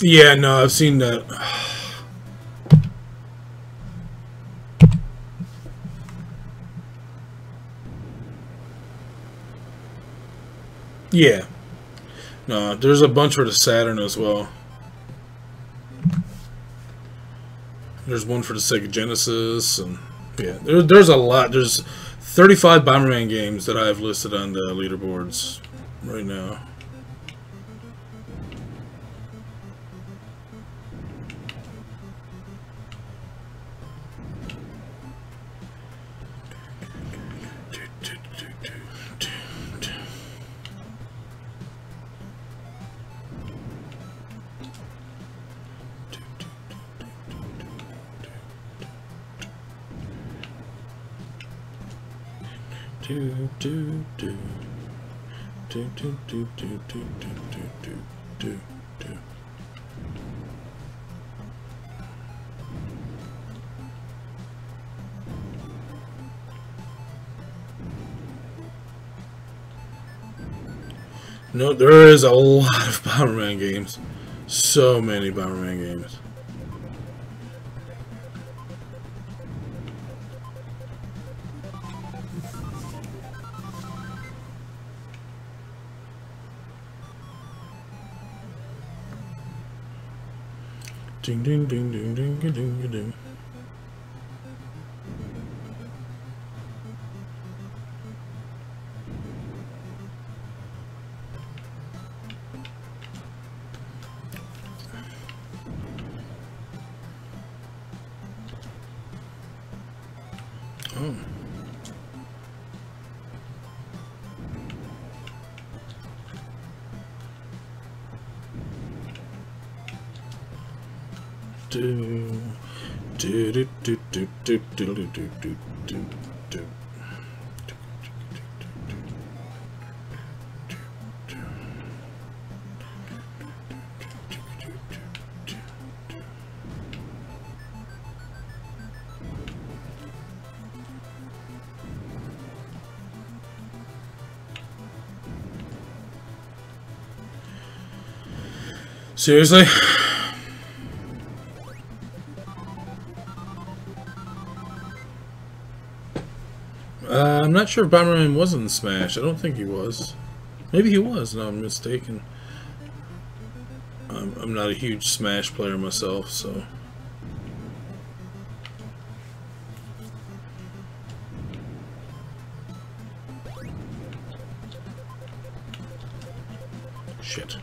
Yeah, no, I've seen that. Yeah. No, there's a bunch for the Saturn as well. There's one for the Sega Genesis, and yeah, there's a lot. There's 35 Bomberman games that I have listed on the leaderboards right now. No, there is a lot of Bomberman games. So many Bomberman games. Ding ding ding ding ding ding ding ding. Oh. Do do do do do do do do do do do. Seriously? I'm not sure if Bomberman was in Smash. I don't think he was. Maybe he was. No, I'm mistaken. I'm not a huge Smash player myself, so... Shit.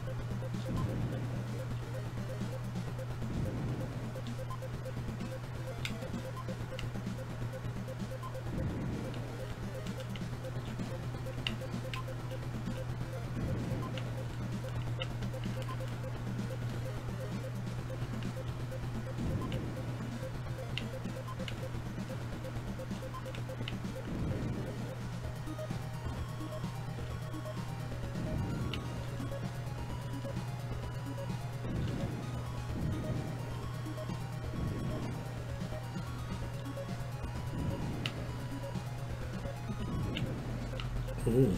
Ooh.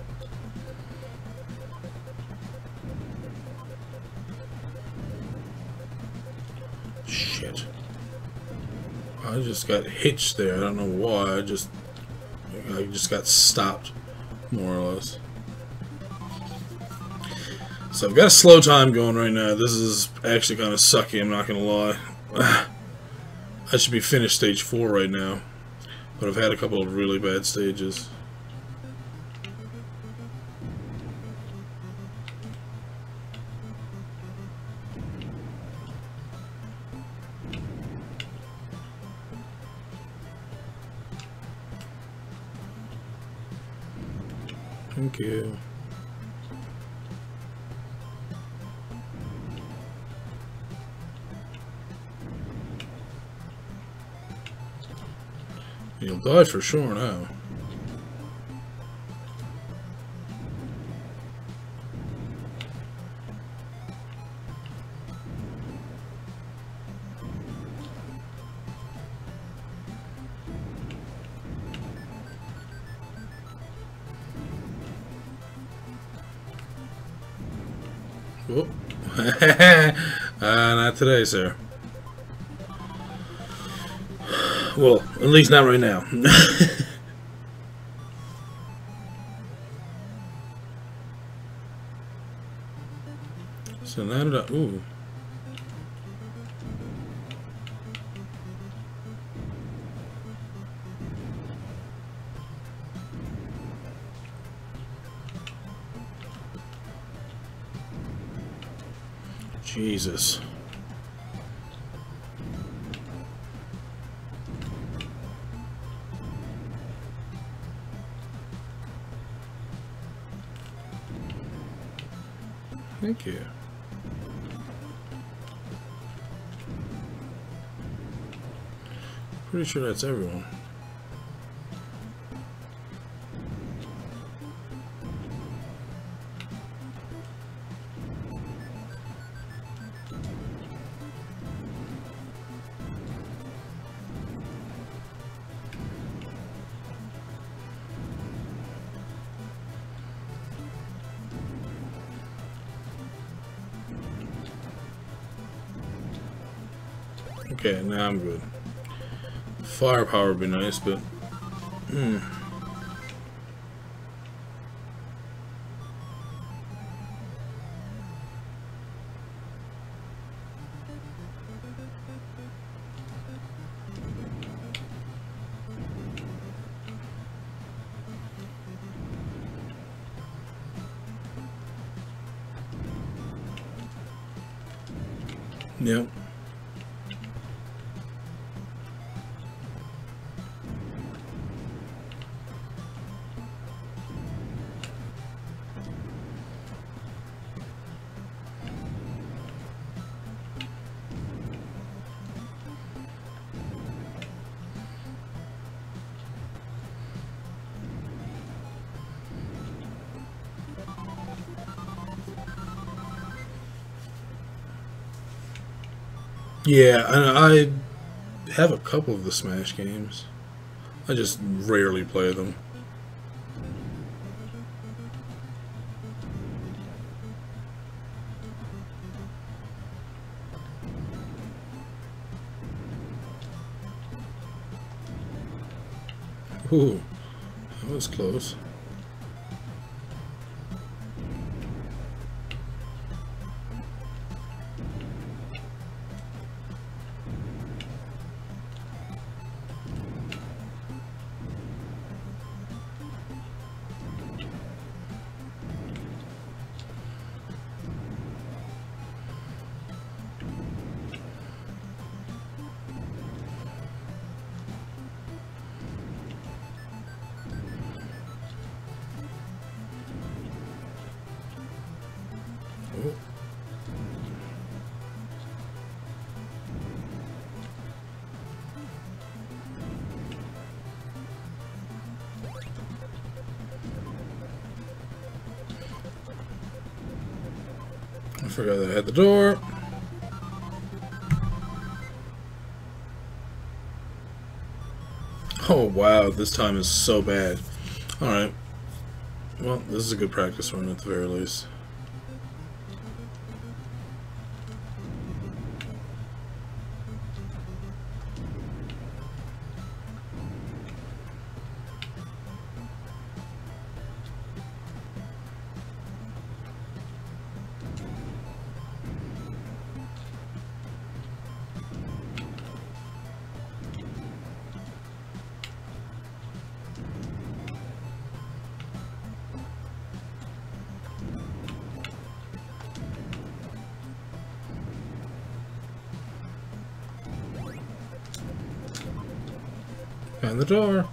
Shit. I just got hitched there. I don't know why. I just got stopped, more or less. So I've got a slow time going right now. This is actually kind of sucky, I'm not gonna lie. I should be finished stage 4 right now, but I've had a couple of really bad stages. Thank you. You'll die for sure now. Whoop. Not today, sir. Well, at least not right now. So now that ooh. Jesus. Thank you. Pretty sure that's everyone. Okay, now I'm good. Firepower would be nice, but yep. Yeah, I have a couple of the Smash games. I just rarely play them. Ooh, that was close. I forgot that I had the door. Oh wow, this time is so bad. Alright. Well, this is a good practice run at the very least. Find the door.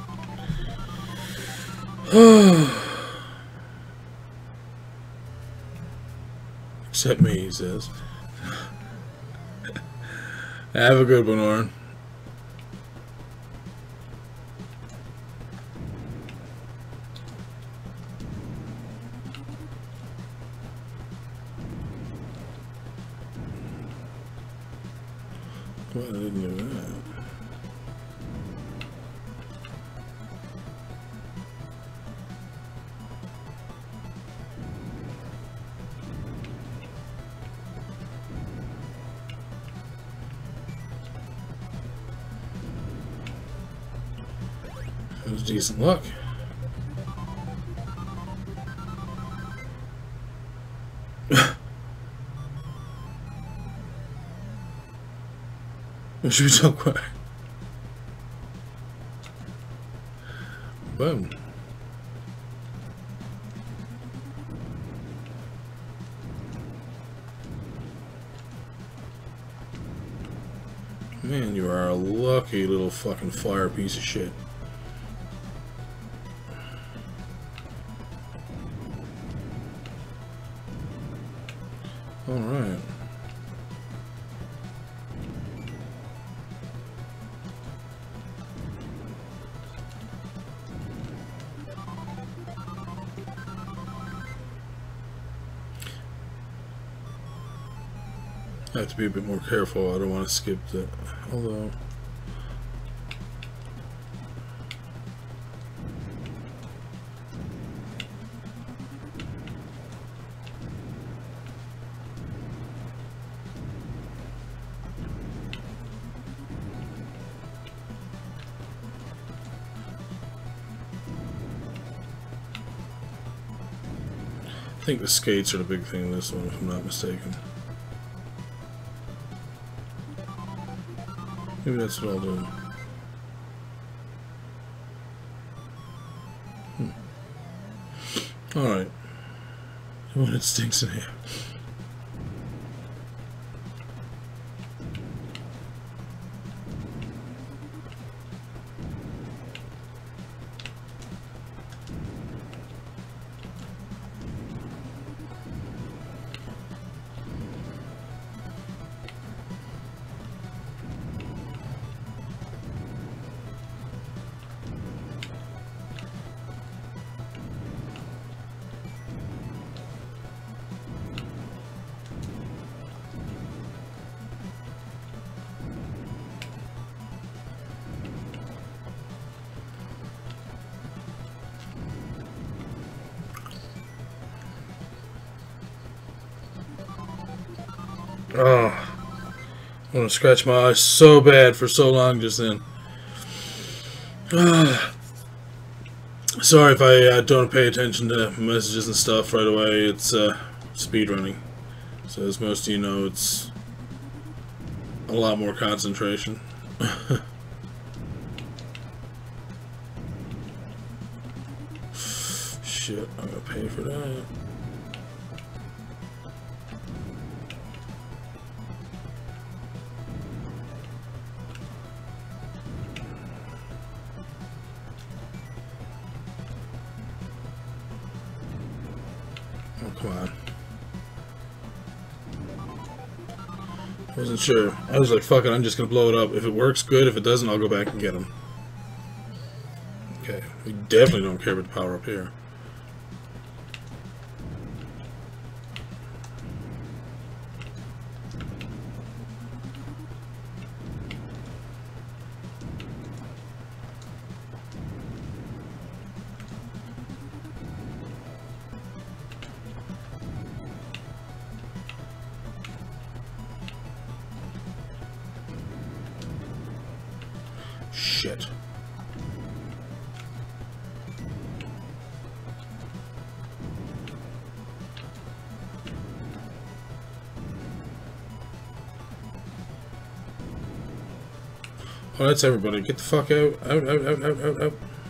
Except me, he says. Have a good one, Oren. Well, I didn't do that. was decent luck. What should we talk about? Boom. Man, you are a lucky little fucking fire piece of shit. Alright. I have to be a bit more careful. I don't want to skip that. Although, I think the skates are the big thing in this one, if I'm not mistaken. Maybe that's what I'll do. Alright. When it stinks in here. Oh, I want to scratch my eyes so bad for so long just then. Sorry if I don't pay attention to messages and stuff right away. It's speedrunning. So as most of you know, it's a lot more concentration. Shit, I'm gonna pay for that. Oh, come on. I wasn't sure. I was like, fuck it, I'm just gonna blow it up. If it works, good. If it doesn't, I'll go back and get him. Okay, we definitely don't care about the power up here. Shit. Oh, that's everybody. Get the fuck out. Out, out, out, out, out, out.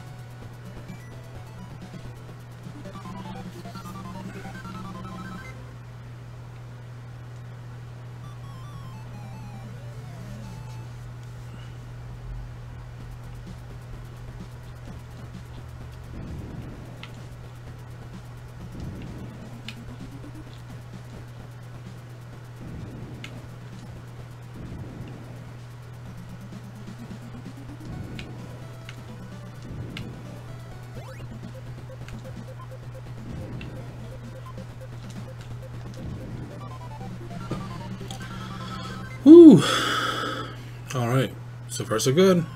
Whew. Alright. So far so good.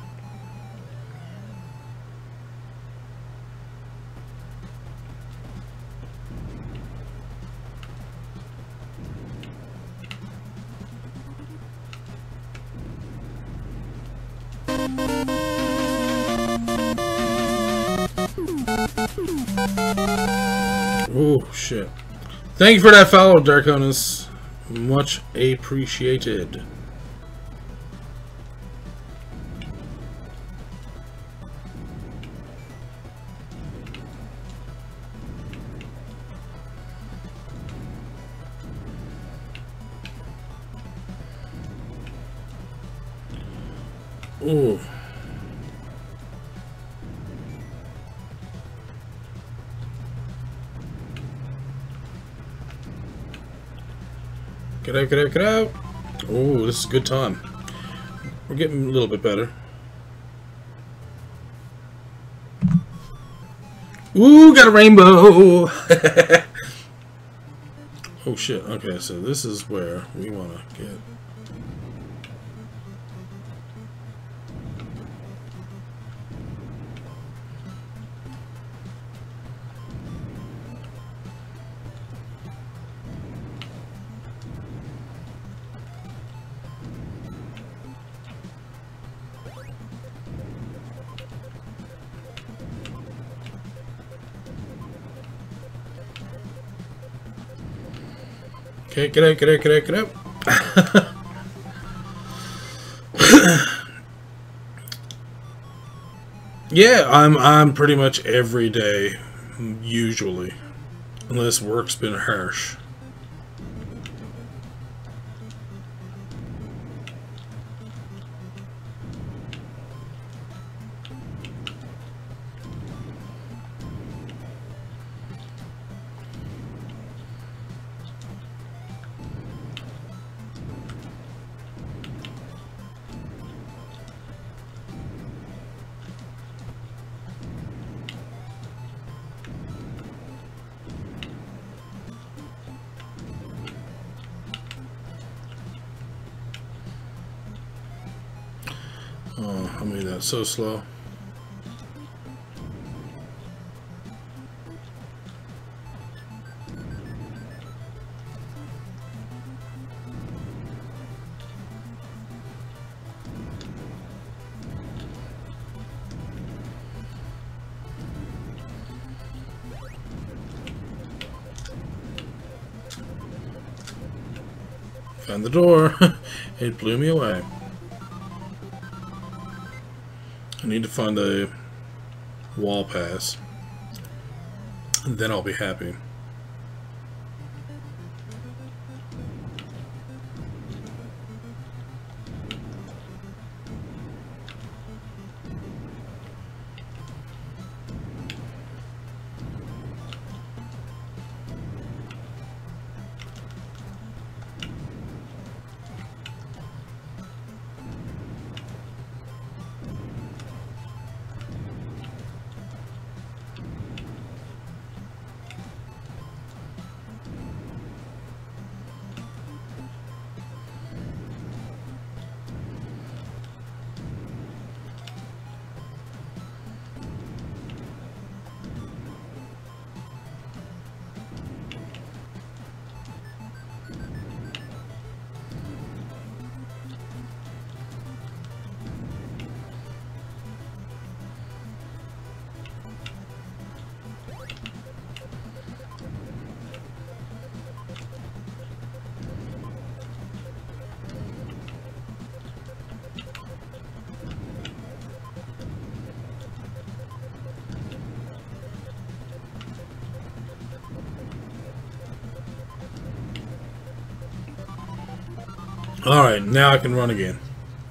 Oh, shit. Thank you for that follow, Darkonus. Much appreciated. Ooh. Get out, get out, get out. Oh, this is a good time. We're getting a little bit better. Ooh, got a rainbow. Oh, shit. Okay, so this is where we want to get... Okay, get out, get out, get out, get out. Yeah, I'm pretty much every day, usually, unless work's been harsh. Oh, I made that so slow. Found the door. It blew me away. I need to find a wall pass, and then I'll be happy. Alright, now I can run again.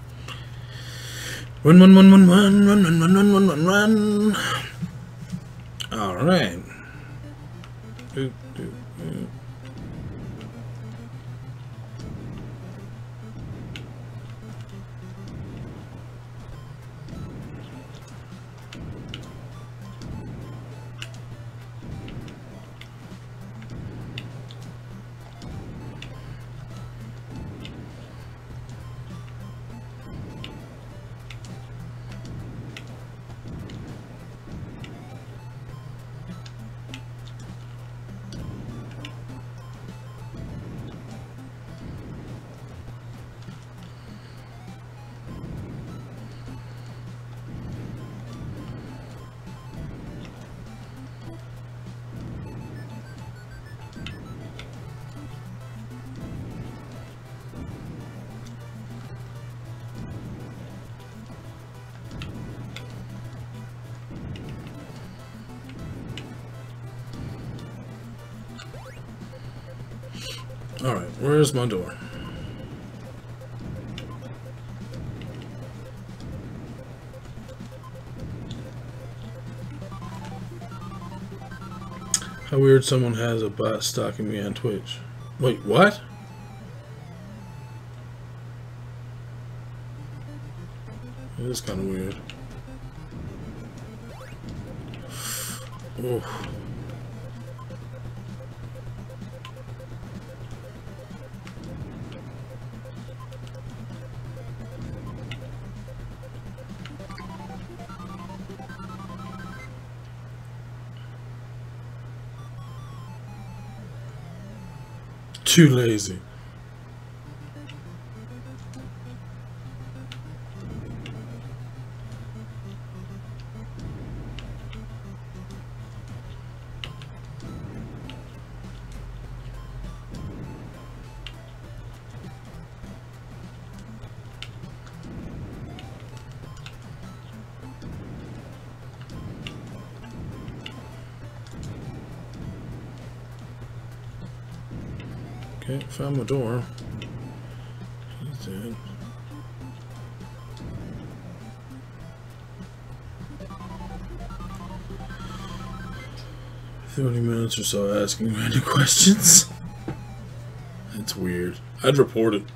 Run, run, run, run, run, run, run, run, run, run, run, run. Alright. Doop, doop, doop. Alright, where's my door? How weird someone has a bot stalking me on Twitch. Wait, what? It is kind of weird. Oh. Too lazy. Okay, found my door. He's dead. 30 minutes or so asking random questions. That's weird. I'd report it.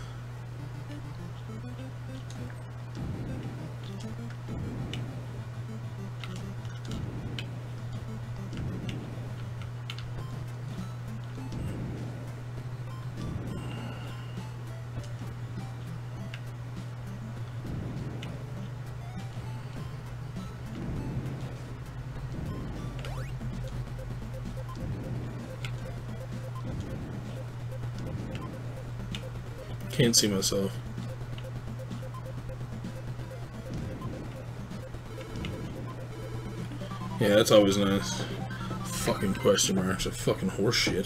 Can't see myself. Yeah, that's always nice. Fucking question marks are fucking horse shit.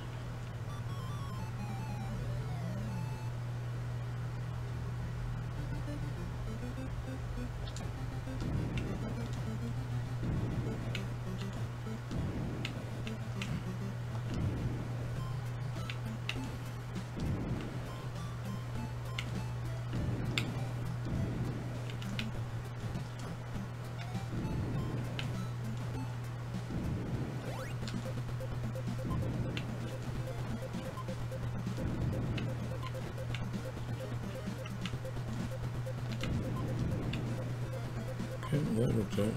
Okay, that worked out.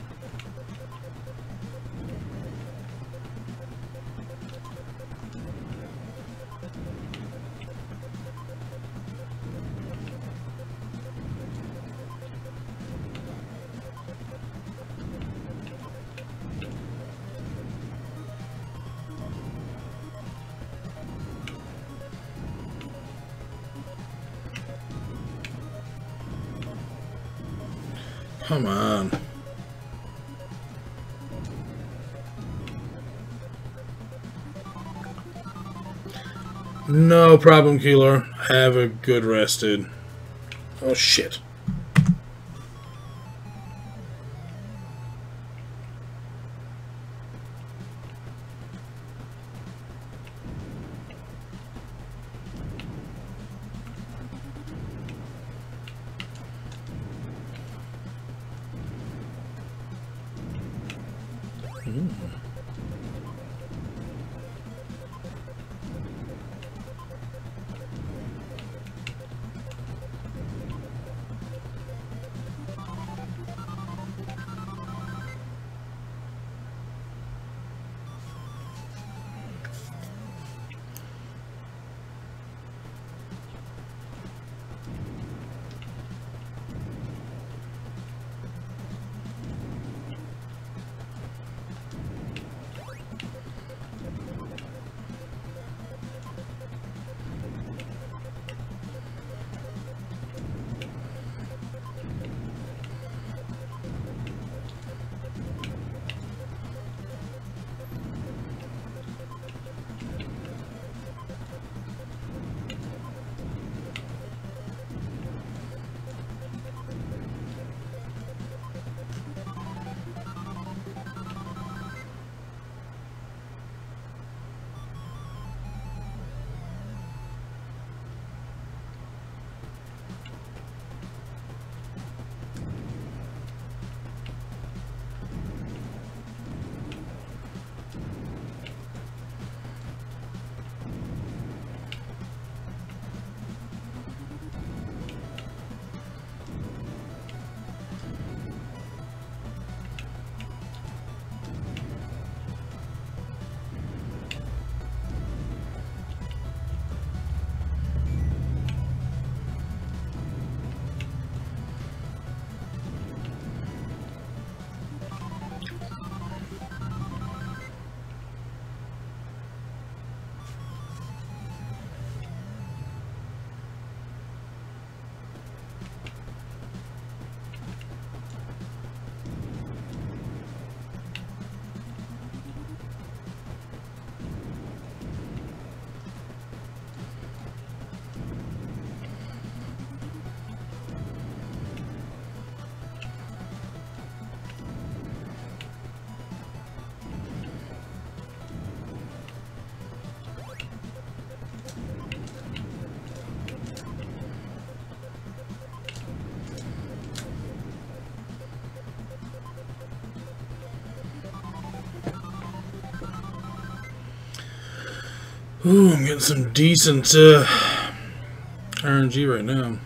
Come on. No problem, Keeler. Have a good rest, dude. Oh, shit. Ooh, I'm getting some decent RNG right now.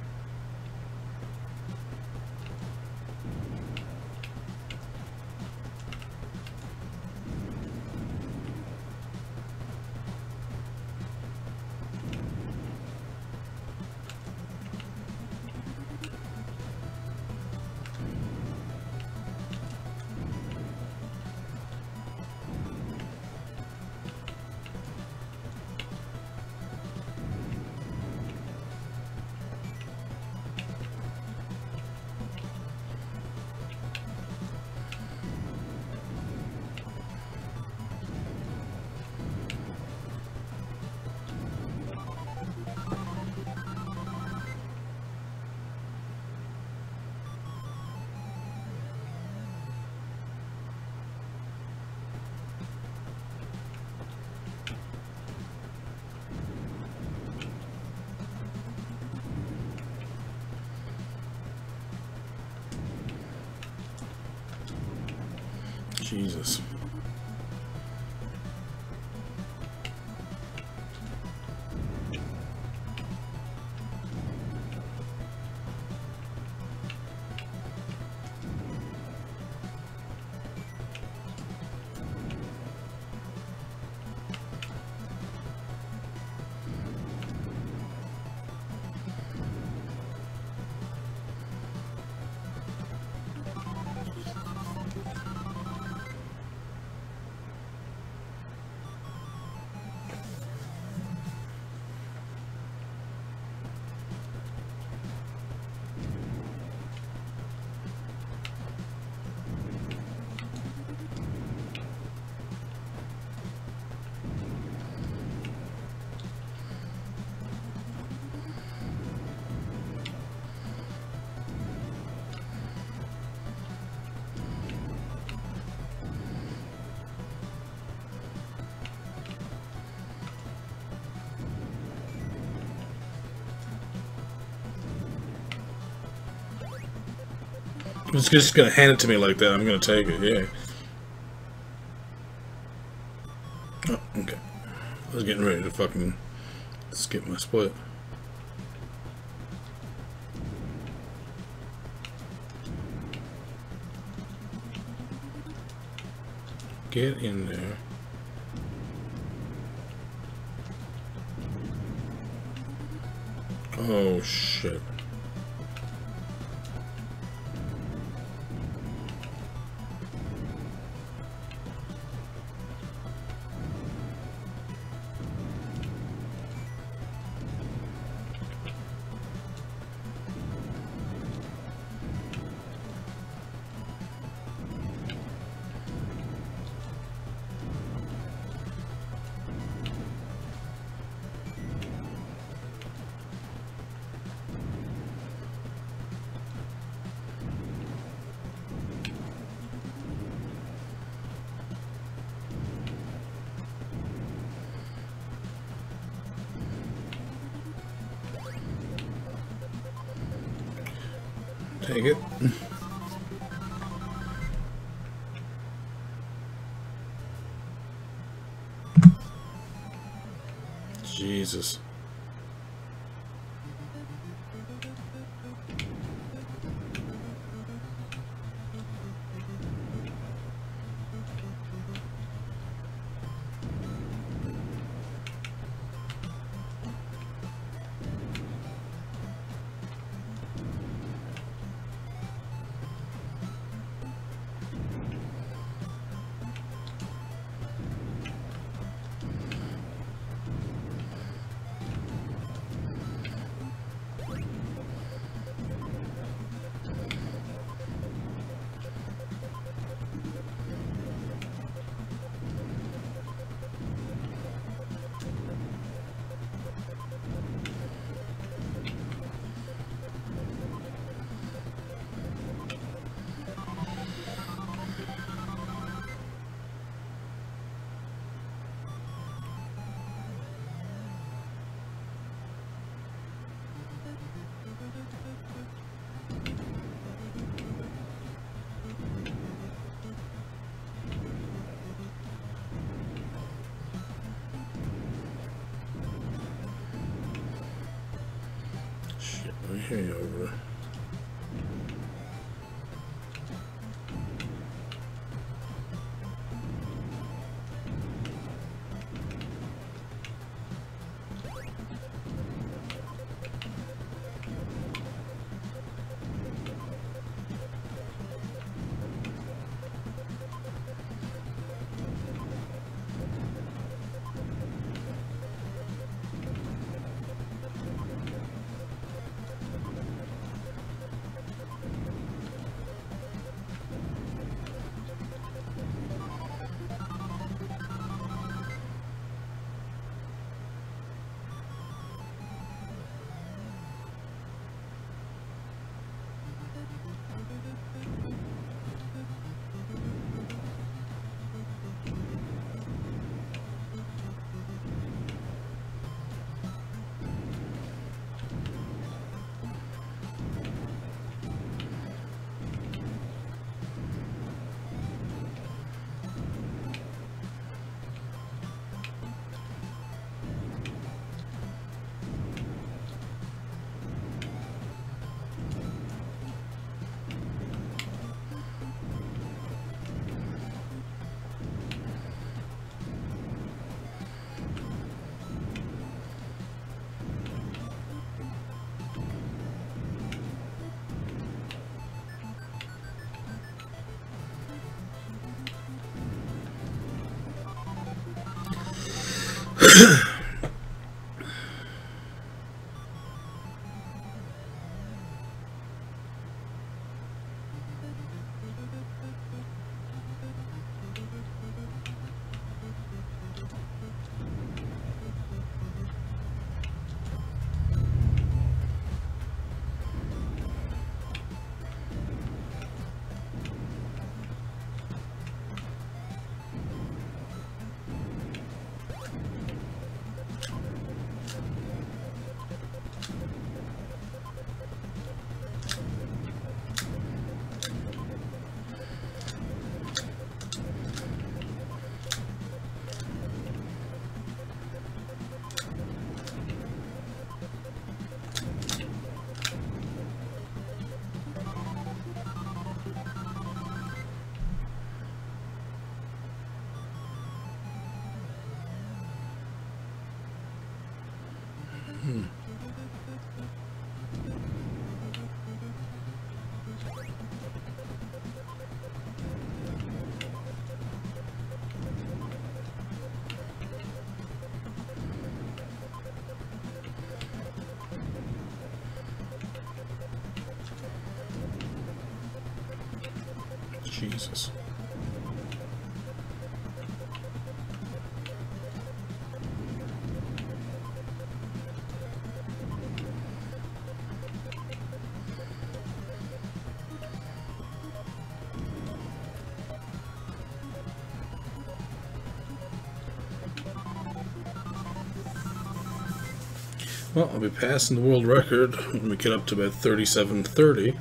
Jesus. It's just gonna hand it to me like that. I'm gonna take it, yeah. Oh, okay. I was getting ready to fucking skip my split. Get in there. Oh shit. Take it. Jesus. Shit, I hear you over there. Jesus. Well, I'll be passing the world record when we get up to about 37:30.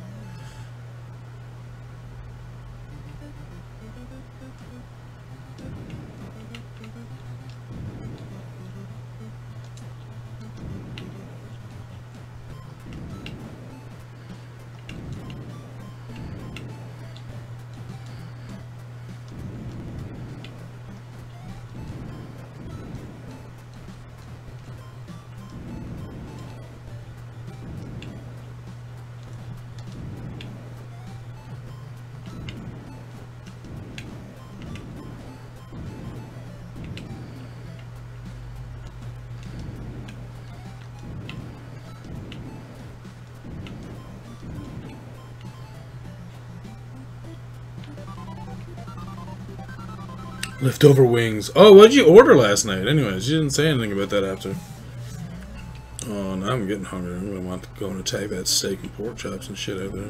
Leftover wings. Oh, what did you order last night? Anyways, you didn't say anything about that after. Oh, now I'm getting hungry. I'm going to want to go and attack that steak and pork chops and shit out there.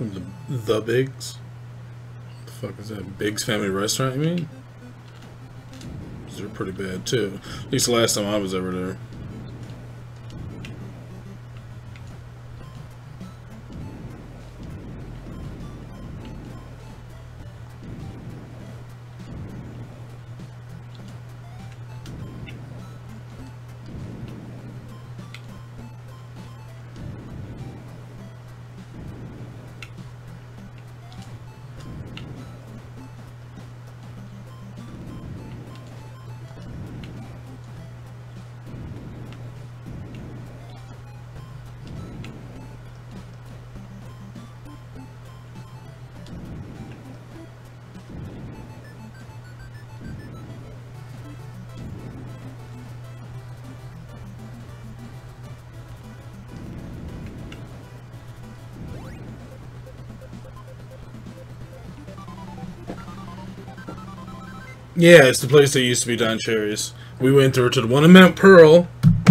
The Biggs? What the fuck is that? Biggs Family Restaurant, you mean? They're pretty bad too. At least the last time I was ever there. Yeah, it's the place that used to be Don Cherry's. We went there to the one in Mount Pearl,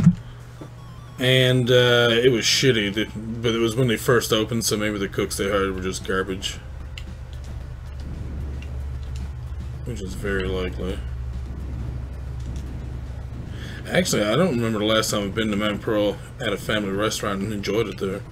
and it was shitty, but it was when they first opened, so maybe the cooks they hired were just garbage. Which is very likely. Actually, I don't remember the last time I've been to Mount Pearl at a family restaurant and enjoyed it there.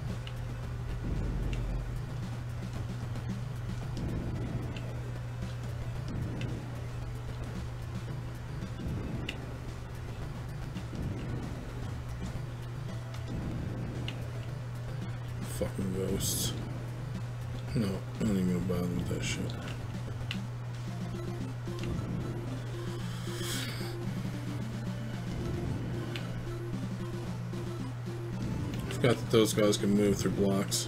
Fucking ghosts. No, I'm not even gonna bother with that shit. I forgot that those guys can move through blocks.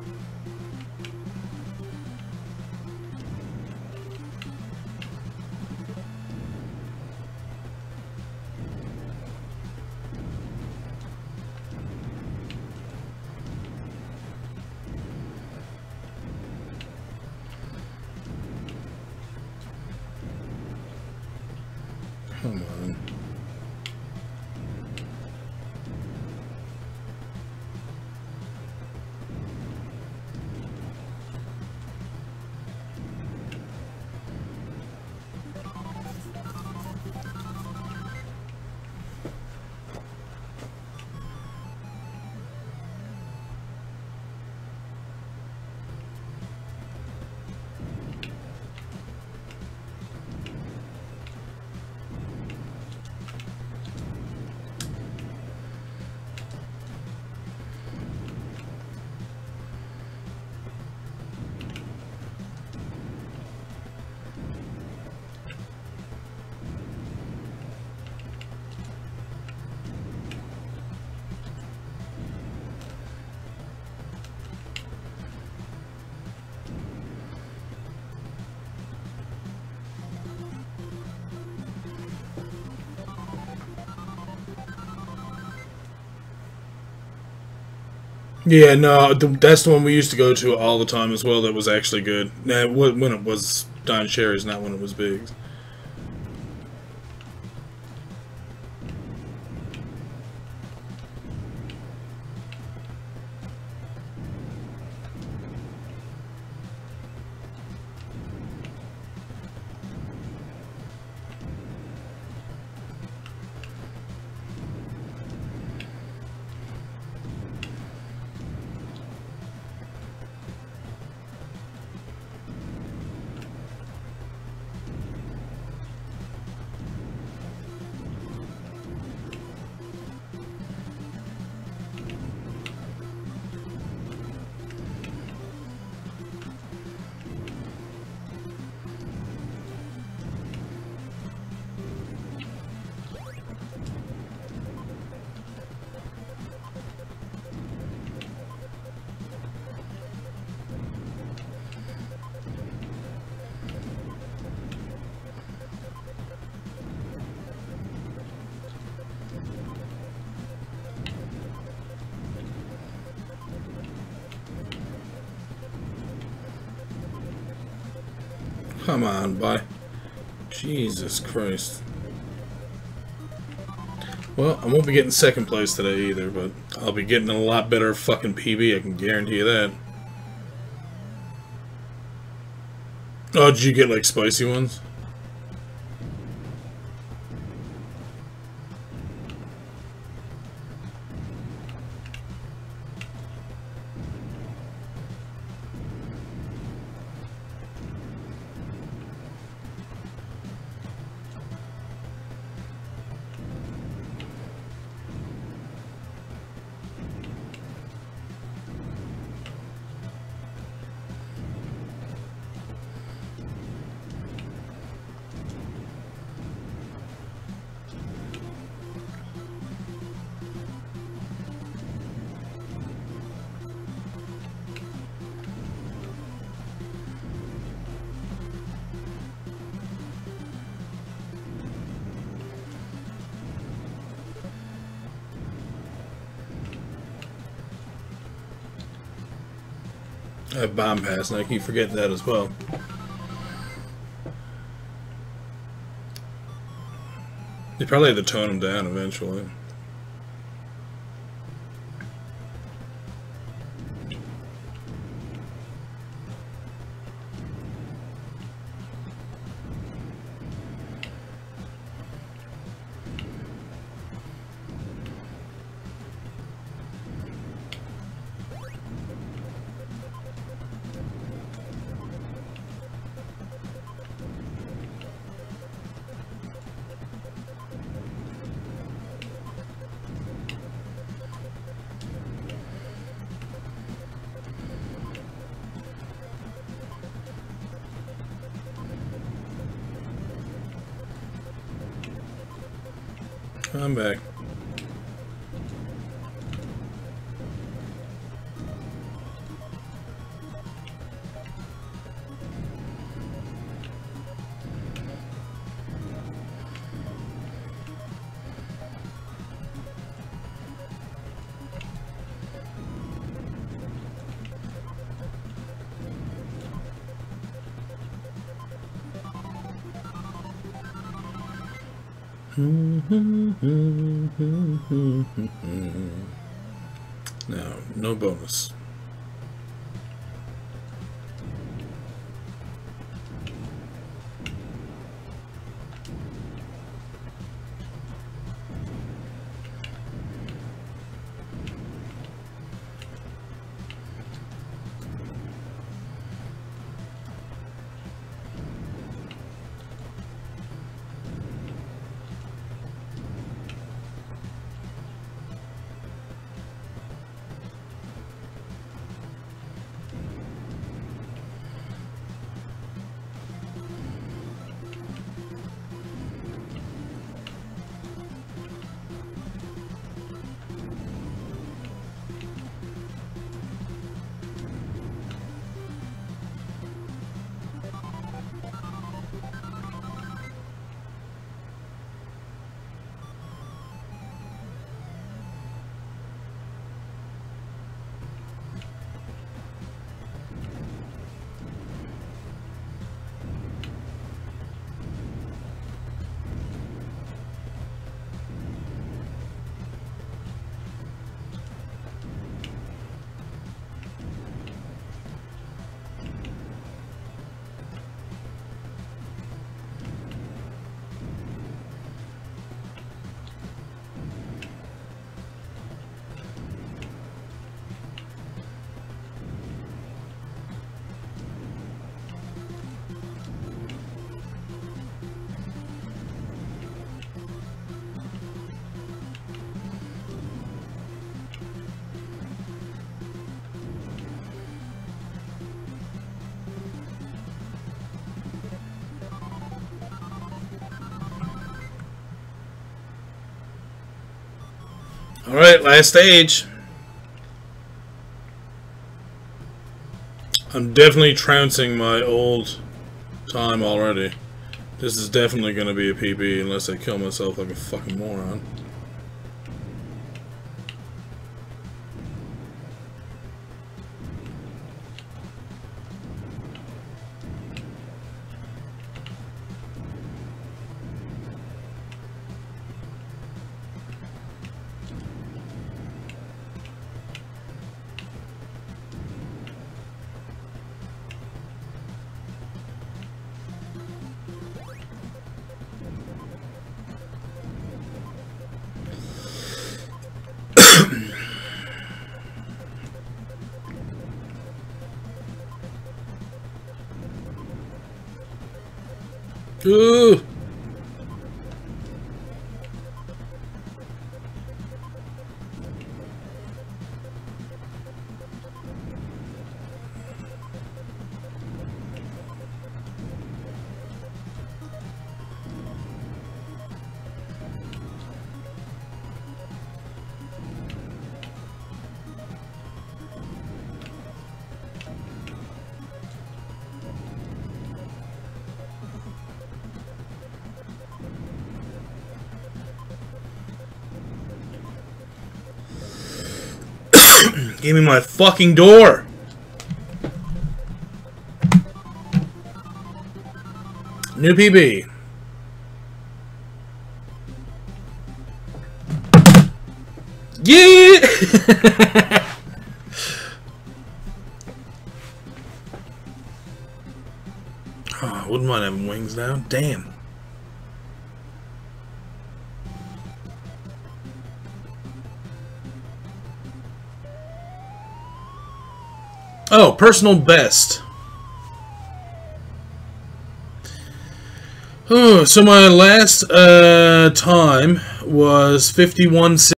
Come on. Yeah, no, that's the one we used to go to all the time as well. That was actually good. Now, when it was Don Cherry's, not when it was Biggs. Come on, bye. Jesus Christ. Well, I won't be getting second place today either, but I'll be getting a lot better fucking PB, I can guarantee you that. Oh, did you get like spicy ones? I have bomb pass, and I keep forgetting that as well. They probably had to tone him down eventually. I'm back. Now, no bonus. Alright, last stage. I'm definitely trouncing my old time already. This is definitely going to be a PB unless I kill myself like a fucking moron. Ooh. Give me my fucking door! New PB. Yeah! Oh, wouldn't mind having wings now. Damn. Oh, personal best. Oh, so my last time was 51.